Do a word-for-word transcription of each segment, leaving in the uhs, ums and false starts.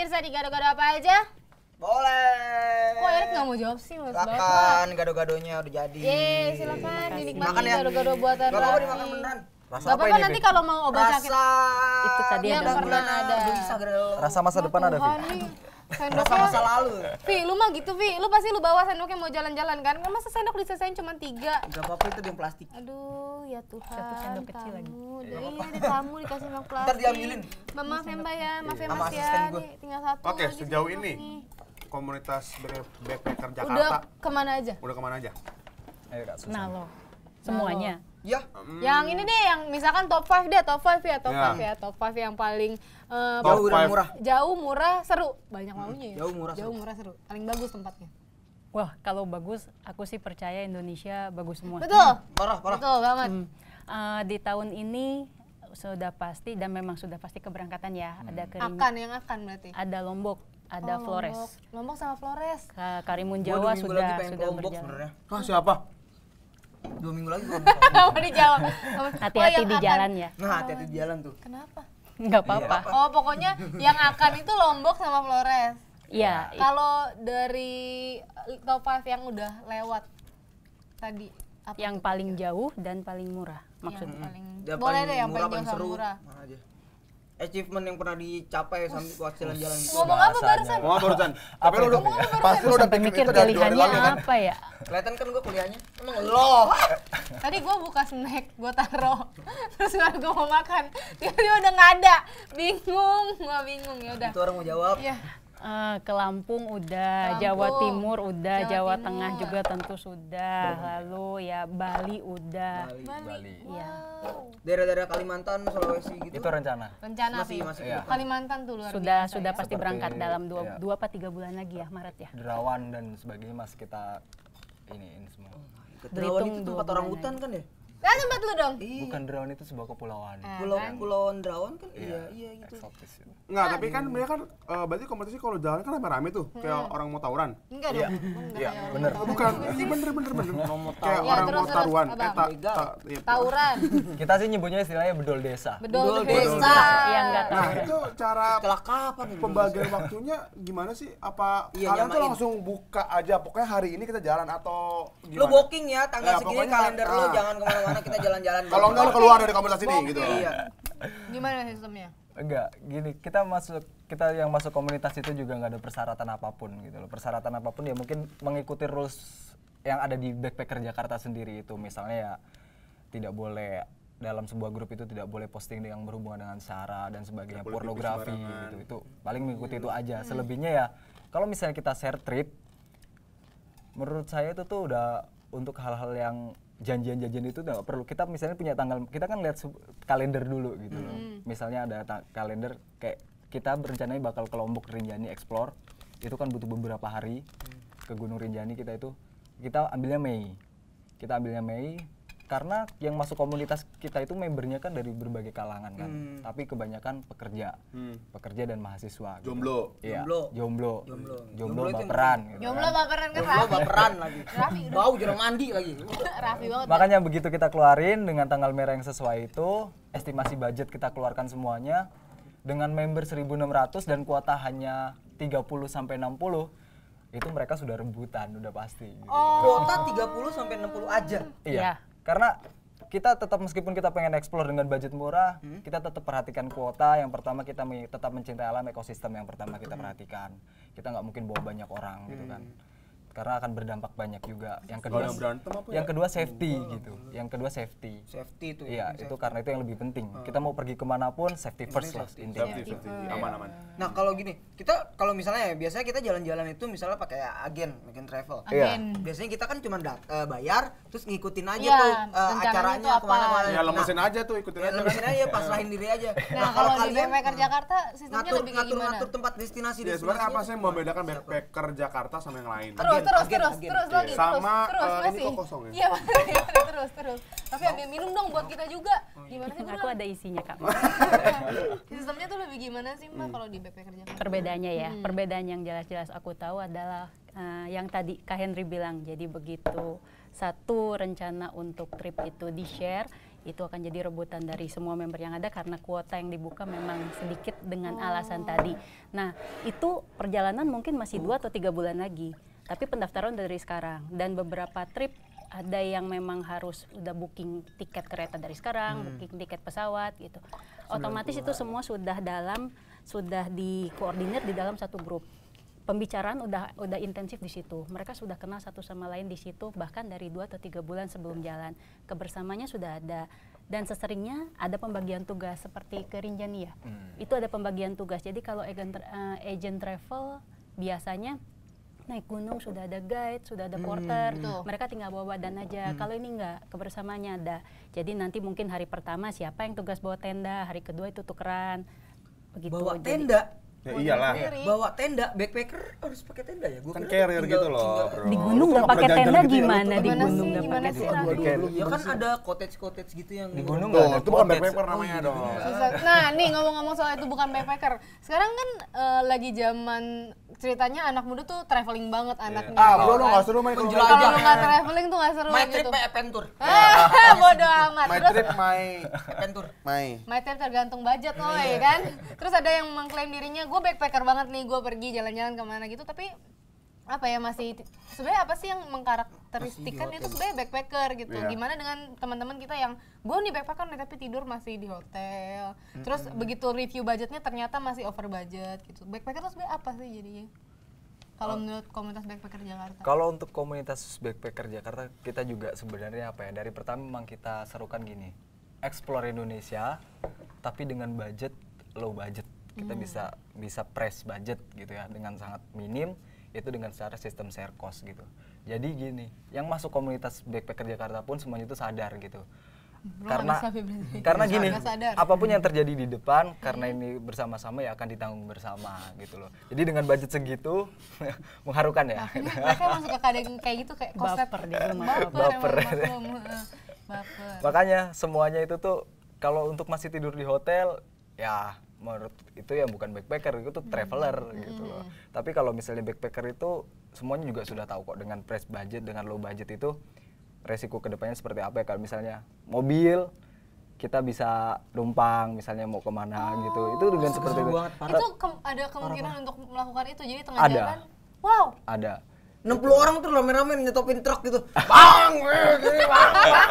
pemirsa di Gado-Gado apa aja? Boleh. Kok Erik nggak mau jawab sih, Mas? Silakan, gado-gadonya udah jadi. Yeay, silakan dinikmati Makan ya. gado-gado buatan Gak apa-apa Raffi. dimakan beneran. Rasa Gak apa apa-apa ini, nanti Vi? kalau mau obat sakit. Rasa Itu tadi Iya, ada. pernah ada. Bisa gado. Rasa masa depan ada, Vi? Tuhan nih, Rasa sendoknya. masa lalu. Vi, lu mah gitu, Vi. Lu pasti lu bawa sendoknya mau jalan-jalan kan? Kan masa sendok diselesain cuma tiga. Gak apa-apa itu yang plastik. Aduh, ya Tuhan. Satu sendok kecil tamu. lagi. Iya, di tamu dikasih sama plastik. Ntar diambilin. Mbak, maaf ya Mbak ya, maaf ya Sama Mas ya. asisten gua. Nih, tinggal satu Oke, lagi sejauh sendok ini nih. komunitas backpacker Udah Jakarta kemana aja? udah kemana aja? Ayo Kak Susan. Nah lo, semuanya. Ya. Yang ini deh, yang misalkan top five deh, top five ya, top Ya. five ya, top five yang paling eh, Top Jauh dan five. murah. jauh, murah, seru. Banyak maunya ya. Jauh, murah, Jauh, seru. murah, seru. Paling bagus tempatnya. Wah, kalau bagus, aku sih percaya Indonesia bagus semua. Betul. Parah, parah. Betul banget. Hmm. Eh, di tahun ini sudah pasti dan memang sudah pasti keberangkatan ya. Ada Karimun, Akan yang akan berarti. ada Lombok, ada Oh, Flores. Lombok. Lombok sama Flores. Ka- Karimun Gua Jawa dua minggu sudah lagi pengen ke sudah Lombok berjalan. sebenarnya. Hah, siapa? Dua minggu lagi gua. Mau dijawab. Hati-hati yang di akan. jalan ya. Nah, hati-hati di jalan tuh. Kenapa? Nggak apa-apa. Oh, pokoknya yang akan itu Lombok sama Flores. Iya, i- Kalau dari top five yang udah lewat tadi apa yang tuh? paling jauh dan paling murah Yang maksudnya. paling Dia boleh paling deh yang murah, paling paling jauh sama seru. murah. Mana aja. Achievement yang pernah dicapai sambil buat jalan-jalan gitu. Ngomong apa barusan? Mau barusan. Tapi lu udah pasti lu Aku udah sampai pikir mikir itu dari dua hari pilihannya lalu kan? apa ya? Kelihatan kan gua kuliahnya. Emang lo. Tadi gue buka snack, gue taro, terus baru gue mau makan, tiba-tiba udah nggak ada, bingung, gue bingung ya udah. Itu orang mau jawab. Ya, Eh, ke Lampung udah, Lampung, Jawa Timur Jawa udah, Jawa, Timur. Tengah juga tentu sudah, lalu ya Bali udah. Bali. Bali. Iya. wow. Daerah-daerah Kalimantan, Sulawesi gitu. Itu rencana. Rencana Masih- sih, masih Iya. Kalimantan tuh luar Sudah biasa sudah ya. pasti Seperti, berangkat dalam dua, iya. dua apa tiga bulan lagi ya, Maret ya. Derawan dan sebagainya masih kita ini, ini semua. Derawan Belitung itu dua tempat orang bulan hutan kan ya? Nah, tempat lu dong. Bukan Derawan itu sebuah kepulauan. Ah, Pulau kan? Pulauan Derawan kan? Iya, iya gitu. Eksotis itu. Enggak, tapi kan mereka kan eh, berarti kompetisi kalau jalan kan rame-rame tuh, kayak orang mau tawuran. Enggak Iya. dong. Enggak Iya, kayak bener. orang Bukan, tahu. iya bener bener bener. Kayak Ya, orang terus, mau terus, taruhan. abang. Eh, tak, Begal. tak, iya. Tawuran, Kita sih nyebutnya istilahnya bedol desa. bedol Bedol desa. desa. Iya, enggak tahu. Nah, itu cara Setelah kapan ya? pembagian waktunya gimana sih? Apa Iya, kalian tuh nyamain. langsung buka aja, pokoknya hari ini kita jalan atau Lu gimana? booking ya, tanggal Ya, segini pokoknya, kalender lu, ah. jangan kemana-mana, kita jalan-jalan. Kalau enggak lu keluar dari komunitas ini gitu. Iya. Gimana sistemnya? Enggak, gini, kita masuk kita yang masuk komunitas itu juga nggak ada persyaratan apapun gitu loh. Persyaratan apapun ya mungkin mengikuti rules yang ada di Backpacker Jakarta sendiri itu. Misalnya ya tidak boleh dalam sebuah grup itu tidak boleh posting yang berhubungan dengan sara dan sebagainya, Nggak boleh pipis pornografi sembarangan. gitu. Itu paling mengikuti itu aja. Selebihnya ya kalau misalnya kita share trip, menurut saya itu tuh udah untuk hal-hal yang janjian-janjian itu nggak perlu. Kita misalnya punya tanggal, kita kan lihat sub- kalender dulu gitu loh. Misalnya ada ta- kalender kayak kita berencananya bakal ke Lombok Rinjani explore, itu kan butuh beberapa hari ke Gunung Rinjani. Kita itu kita ambilnya Mei, kita ambilnya Mei karena yang masuk komunitas kita itu membernya kan dari berbagai kalangan kan, tapi kebanyakan pekerja, Hmm. pekerja dan mahasiswa. gitu. Jomblo. Iya, Jomblo. jomblo, Jomblo. jomblo, Jomblo itu yang baperan. gitu Jomblo kan. baperan ke Jomblo Raffi. baperan lagi. Raffi udah. Bau jarang mandi lagi. Raffi banget. Makanya begitu kita keluarin dengan tanggal merah yang sesuai itu, estimasi budget kita keluarkan semuanya dengan member seribu enam ratus dan kuota hanya tiga puluh sampai enam puluh. Itu mereka sudah rebutan, udah pasti. gitu. Kuota tiga puluh sampai enam puluh aja. Iya. Karena kita tetap meskipun kita pengen explore dengan budget murah, kita tetap perhatikan kuota. Yang pertama kita me- tetap mencintai alam, ekosistem yang pertama kita perhatikan. Kita nggak mungkin bawa banyak orang gitu kan. Karena akan berdampak banyak juga. Yang kedua, Kalau berantem apa yang ya? kedua safety gitu. Yang kedua safety. Safety itu. Iya, itu karena itu yang lebih penting. Kita mau pergi kemanapun, safety first lah intinya. Safety, safety. Aman-aman. Nah kalau gini, kita kalau misalnya ya biasanya kita jalan-jalan itu misalnya pakai agen, agen travel. Iya. Agen. Biasanya kita kan cuma dat- eh, bayar, terus ngikutin aja Iya, tuh eh, rencananya acaranya tuh apa. kemana-mana. Ya lemesin aja tuh, ikutin Ya, aja. lemesin aja, pasrahin diri aja. Nah, kalau di Backpacker Jakarta sistemnya ngatur, lebih kayak ngatur, gimana? ngatur tempat destinasi. Ya sebenarnya apa sih yang membedakan backpacker Jakarta sama yang lain? Terus, Agen, terus, agen, terus, agen. terus lagi, Sama, terus, terus, eh, ini masih. kok kosong ya? Iya, masih, terus, terus. Tapi ambil minum dong buat kita juga. Gimana sih, Aku ada isinya, Kak. Sistemnya tuh lebih gimana sih, Mbak, kalau di Backpacker Jakarta? Perbedaannya ya, perbedaan yang jelas-jelas aku tahu adalah eh, yang tadi Kak Henry bilang. Jadi begitu satu rencana untuk trip itu di-share, Itu akan jadi rebutan dari semua member yang ada karena kuota yang dibuka memang sedikit dengan alasan tadi. Nah, itu perjalanan mungkin masih dua atau tiga bulan lagi. Tapi pendaftaran dari sekarang dan beberapa trip ada yang memang harus udah booking tiket kereta dari sekarang, hmm. booking tiket pesawat gitu. Otomatis itu semua sudah dalam sudah dikoordinir di dalam satu grup. Pembicaraan udah udah intensif di situ. Mereka sudah kenal satu sama lain di situ bahkan dari dua atau tiga bulan sebelum jalan. Kebersamaannya sudah ada dan seseringnya ada pembagian tugas seperti ke Rinjani ya. Hmm. Itu ada pembagian tugas. Jadi kalau agent, uh, agent travel biasanya naik gunung sudah ada guide, sudah ada porter, hmm, mereka tinggal bawa badan aja. Hmm. Kalau ini enggak, kebersamaannya ada. Jadi nanti mungkin hari pertama siapa yang tugas bawa tenda, hari kedua itu tukeran. Begitu. Bawa Jadi, tenda? Ya iyalah. Bawa tenda, backpacker harus pakai tenda ya? Gua kan kira carrier tinggal- gitu loh, tinggal- bro. di gunung Lu nggak nggak pakai pernah tenda jalan gitu ya, lu gimana? tuh Di gimana gunung sih? nggak Gimana pakai sih, tenda. Raffi? Ya kan ada cottage-cottage gitu yang Di gunung Tuh, nggak ada itu bukan cottage. backpacker namanya dong. Susah. Nah, nih ngomong-ngomong soal itu bukan backpacker. Sekarang kan eh, lagi zaman ceritanya anak muda tuh traveling banget anaknya. Ah, gitu bro, lu kan. nggak seru main kalau Menjelajah. Kalau lu nggak traveling tuh nggak seru My gitu. trip my adventure. Ah, bodo amat. My Terus trip, my Adventure. my. my trip tergantung budget, woy, kan. Terus ada yang mengklaim dirinya gue backpacker banget nih, gue pergi jalan-jalan kemana gitu, tapi apa ya masih sebenarnya apa sih yang mengkarakteristikan itu sebenarnya backpacker gitu. Iya. Gimana dengan teman-teman kita yang gue nih backpacker nih tapi tidur masih di hotel. Terus begitu review budgetnya ternyata masih over budget gitu. Backpacker itu sebenarnya apa sih jadinya? Kalau menurut komunitas backpacker Jakarta. Kalau untuk komunitas backpacker Jakarta, kita juga sebenarnya apa ya, dari pertama memang kita serukan gini, explore Indonesia, tapi dengan budget low budget. Kita hmm. bisa bisa press budget gitu ya, dengan sangat minim, itu dengan secara sistem share cost gitu. Jadi gini, yang masuk komunitas backpacker Jakarta pun semuanya itu sadar gitu. Bro, karena bisa, berarti. karena gini, Nggak sadar. apapun yang terjadi di depan, karena ini bersama-sama ya akan ditanggung bersama gitu loh. Jadi dengan budget segitu mengharukan ya. Mereka masuk ke kadang kayak gitu kayak konsep Baper di rumah. baper, Baper. emang, maklum. Heeh. Baper. Makanya semuanya itu tuh kalau untuk masih tidur di hotel ya menurut itu ya bukan backpacker, itu tuh traveler Hmm. gitu loh. Tapi kalau misalnya backpacker itu semuanya juga sudah tahu kok dengan price budget, dengan low budget itu resiko kedepannya seperti apa ya. Kalau misalnya mobil kita bisa numpang misalnya mau kemana gitu, itu dengan seperti itu. Itu ke- ada kemungkinan untuk melakukan itu, jadi tengah Ada. jalan, wow, Ada. enam puluh orang tuh rame-rame nyetopin truk gitu. Bang, weh, gini, bang, bang.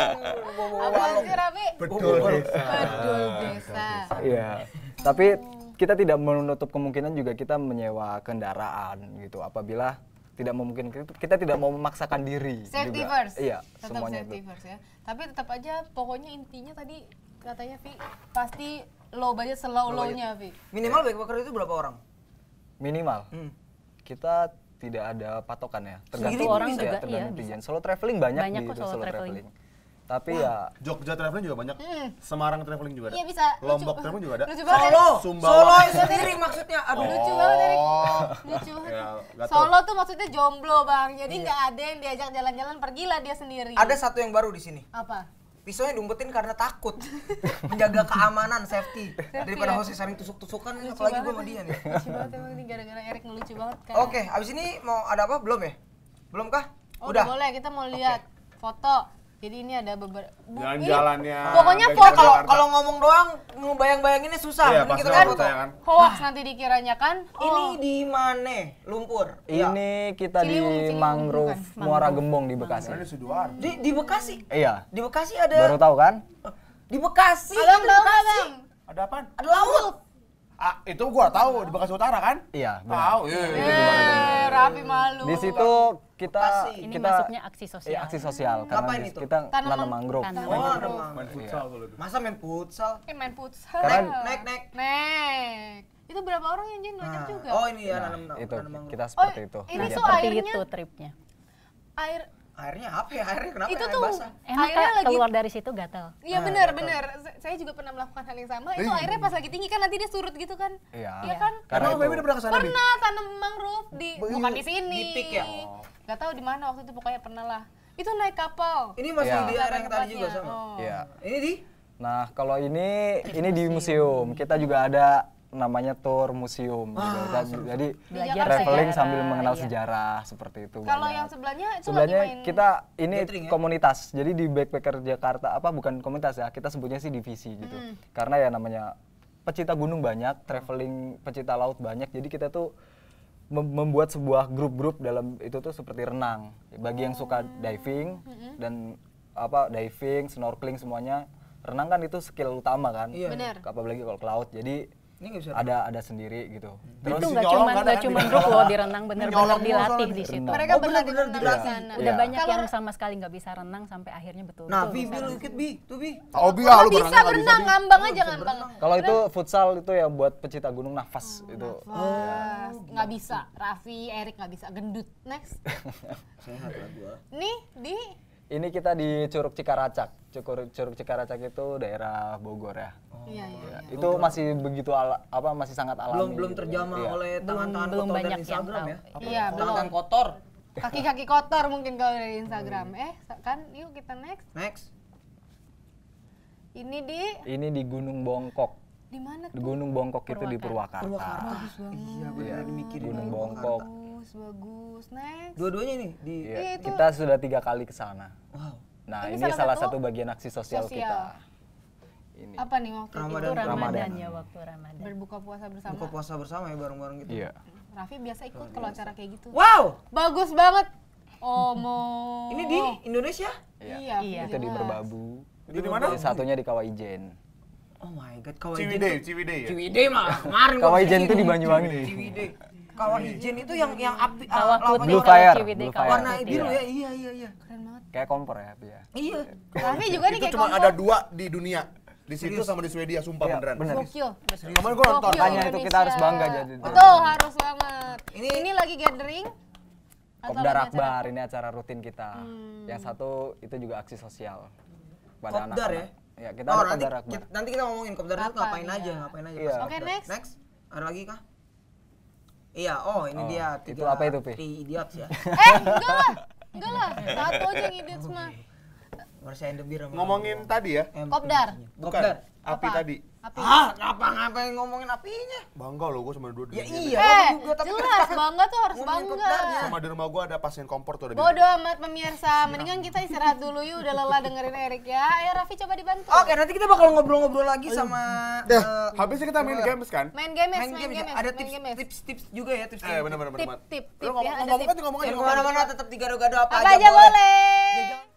apa sih Raffi? Betul desa. Bedul desa. Iya. Tapi kita tidak menutup kemungkinan juga kita menyewa kendaraan gitu apabila tidak memungkinkan, kita tidak mau memaksakan diri Safety juga. first. Iya, Tetap semuanya safety itu. first ya. Tapi tetap aja pokoknya intinya tadi katanya Vi pasti low budget slow-low-nya Vi. Minimal backpacker itu berapa orang? Minimal. Hmm. Kita tidak ada patokan ya, tergantung Sendiri orang ya, juga, tergantung iya, tujuan. Solo traveling banyak, Banyak di kok itu, solo solo traveling. traveling. Tapi ya Jogja traveling juga banyak. Hmm. Semarang traveling juga ada. Iya bisa. Lombok lucu. traveling juga ada. Lucu banget. Solo, Erik. Sumbawa. Solo sendiri maksudnya. Aduh. Lucu banget Erik. Oh. Lucu banget. Ya, nggak tahu. Solo tuh maksudnya jomblo bang, jadi nggak ada yang diajak jalan-jalan, pergilah dia sendiri. Ada satu yang baru di sini. Apa? Pisaunya diumpetin karena takut menjaga keamanan, safety, daripada hostnya saling tusuk-tusukan, Lucu apalagi gue banget sama dia nih. Lucu banget emang ini gara-gara Erik ngelucu banget kan. Oke, abis ini mau ada apa? Belum ya? Belum kah? Oh, udah boleh, kita mau lihat foto. Jadi ini ada beberapa Jalan-jalannya. Pokoknya Backpacker foto. Kalau Jakarta. kalau ngomong doang ngebayang-bayanginnya susah. Iya, Mending pasti kita ada lihat foto foto. ya kan. Hoax nanti dikiranya kan. Ini Oh, di mana? Lumpur. Iya. ini kita Ciliwung, di Ciliwung, mangrove bukan. Muara Gembong di Bekasi. Ini Sidoarjo. Di di Bekasi. Iya. Di Bekasi ada Baru tahu kan? di Bekasi. Abang di tahu nggak, Bekasi. Bang? Ada apaan? Ada laut. Ah, itu gua tahu di Bekasi Utara kan? Iya, benar. Tahu. Iya. iya. Eh, Raffi malu. Di situ kita Bekasi. Ini kita masuknya aksi sosial. Iya, aksi sosial karena Ngapain di- itu? kita Tanam nanam mang- mangrove. tanam Oh, mangrove. ada mang- Main futsal kalau dulu. Masa main futsal? Eh main futsal. Karena- Naik naik. Nek. Itu berapa orang yang jadi banyak Nah, juga? oh ini ya Nah, nanam nanam itu nanam mangrove. kita Oh, seperti itu. ini Nah, tuh seperti airnya- itu tripnya. Air Airnya apa ya? Airnya kenapa? itu air tuh basah? Enak airnya Kak, lagi keluar dari situ gatal. Iya Ah, benar gatal. benar. Sa- Saya juga pernah melakukan hal yang sama. Itu airnya pas lagi tinggi kan nanti dia surut gitu kan? Iya. Iya kan? Karena Emang itu Baby udah pernah kesana, Bi? Pernah tanam mangrove di bukan di sini. Di Pik ya? Gak tahu di mana waktu itu pokoknya pernah lah. Itu naik kapal. Ini masih Iya. di air yang tadi juga Tempatnya. sama. Oh. Iya. Ini di Nah, kalau ini ini di museum. Kita juga ada namanya tour museum gitu. Dan jadi Belajar traveling sejarah, sambil mengenal iya. sejarah seperti itu. Kalau banyak. yang sebelahnya itu Sebelahnya lagi main kita ini gathering ya? komunitas. Jadi di Backpacker Jakarta apa bukan komunitas ya, kita sebutnya sih divisi gitu. Hmm. Karena ya namanya pecinta gunung banyak, traveling pecinta laut banyak. Jadi kita tuh mem- membuat sebuah grup-grup dalam itu tuh seperti renang. Bagi yang suka diving Hmm. dan apa diving, snorkeling semuanya. Renang kan itu skill utama kan. Iya. Bener. Apalagi kalau ke laut. Jadi Ini nggak bisa. ada ada sendiri gitu. Itu Terus nggak nyolong cuma kan, nggak kan, cuma di- grup loh di renang, bener-bener Nyolong mulu dilatih soalnya. di situ. Renang. mereka Oh, berlatih bener-bener renang di dilatih. sana. Udah Iya. banyak Kalau- yang sama sekali nggak bisa renang sampai akhirnya betul. Nah, Bi, Bi, lu ikut Bi, tuh Bi. Oh, Bi, Kalau ah, lu bisa berenang nggak berenang, Bi. ngambang aja ngambang. kalau itu futsal itu ya buat pecinta gunung nafas itu. Wah, nggak bisa. Raffi, Erik nggak bisa. Gendut. Next. Sehat lah gua. Nih di Ini kita di Curug Cikaracak. Curug, Curug Cikaracak itu daerah Bogor ya. Iya, iya. Ya, itu masih begitu ala, apa masih sangat alami. Belum belum gitu. terjamah Iya. oleh tangan-tangan belum kotor banyak dari yang Instagram tahu. ya. Iya, belum. Tangan kotor. Kaki-kaki kotor mungkin kalau dari Instagram. Eh, kan yuk kita next. Next. Ini di Ini di Gunung Bongkok. di mana Di tuh? Gunung Bongkok itu di Purwakarta. Bagus banget. Iya, gue Iya, lagi mikirin Gunung lagi Bongkok. Bagus, bagus. Next. Dua-duanya nih di Iya, Iya, itu- kita sudah tiga kali ke sana. wow. Nah, Ini ini, salah salah, satu satu bagian aksi sosial, sosial. kita. Ini. Apa nih waktu Ramadan. itu Itu Ramadan Ramadan. ya, waktu Ramadan. berbuka puasa bersama? Buka puasa bersama ya bareng-bareng gitu. Iya. Raffi biasa ikut kalau acara kayak gitu. Wow. Bagus banget. Omo. Ini di Indonesia? Iya. Iya. Itu di jelas. Merbabu. Itu di mana? Yang satunya di Kawaijen. Oh my god, Kawaijen. Ciwidey, tuh- Ciwidey ya? Ciwidey mah kemarin gua Kawaijen pikir. tuh di Banyuwangi. Ciwidey. Kawaijen itu yang yang api ah, Kawah lapangan Blue Putih, warna- Fire, Ciwidey, Blue Kawah Fire. warna Putih. biru Iya. ya. Iya, iya, iya. Keren banget. Kayak kompor ya, Pi, ya. Iya. Raffi juga nih Itu kayak cuma kompor. ada dua di dunia. Di situ Serius? sama di Swedia, sumpah Iya, beneran. bener. Gokil. Kemarin gua nonton. Gokil Makanya itu kita Indonesia. harus bangga jadi. Betul, harus banget. Ini Ini- ini lagi gathering. Atau Kopdar lagi acara? Akbar, ini acara rutin kita. Yang satu itu juga aksi sosial. Pada Kopdar ya? anak-anak. Ya, kita Oh, ada nanti, Kopdar Akbar. kita, nanti kita ngomongin kopdar itu Kapan, ngapain iya. aja, ngapain aja. Iya. pas Oke, kopdar. next. Next. Ada lagi kah? Iya, oh ini Oh, dia. itu apa itu, Pi? Three idiots ya. Eh, enggak lah. Enggak lah. Satu aja yang idiots mah. Ngerasain the beer sama Ngomongin tadi ya? em- Kopdar. Bukan. Kopdar. Api Apa? tadi. Api. Ah, ngapa ngapain ngomongin apinya? Bangga loh gua sama dua Ya duanya. iya, Eh, aku juga tapi jelas bangga tuh harus Ngomongin bangga. kopdarnya. Sama di rumah gua ada pasien kompor tuh ada di- Bodoh amat pemirsa. Mendingan kita istirahat dulu yuk. Udah lelah dengerin Erik ya. Ayo Raffi coba dibantu. Oke, nanti kita bakal ngobrol-ngobrol lagi sama Dah, eh, habisnya kita main games kan? Main game, main main game game, ya. Ada main tips game. tips tips juga ya, tips. Eh, bener bener Tip, bener. tip, Lu tip ngomong ya. Ada ngomong tip. kan ngomong aja. Jangan ngomong. kemana-mana, tetap di gado-gado apa, Apa aja boleh. Ya, jangan-